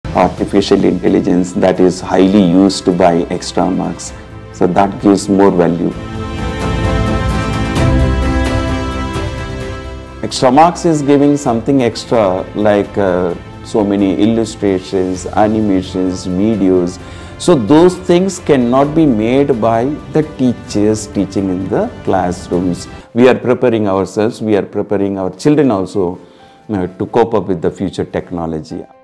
artificial intelligence that is highly used by Extramarks. So that gives more value. Extramarks is giving something extra like so many illustrations, animations, videos. So those things cannot be made by the teachers teaching in the classrooms. We are preparing ourselves, we are preparing our children also to cope up with the future technology.